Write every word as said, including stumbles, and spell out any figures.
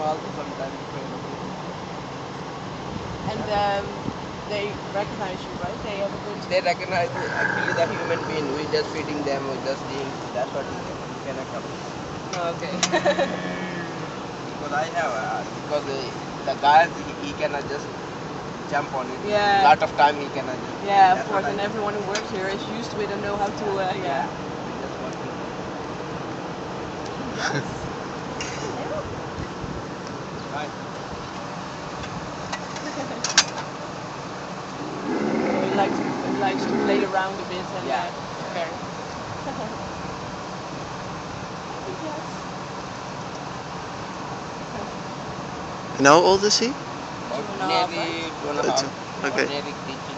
also sometimes. And um, they recognize you, right? They have a good... They recognize actually the human being. We just feeding them, we just eating. That's what we can, we cannot come. Okay. Because I have, uh, because uh, the guys, he, he cannot just jump on it. Yeah. A lot of time he cannot just. Yeah, of course, and everyone who works here is used to it and know how to, uh, yeah. Yeah. Just working. Right. He likes, he likes to play around a bit and Yeah. uh, okay. And how old is he? About Two and a half, nearly right? two and a Uh, half. two. Or Okay. nearly three.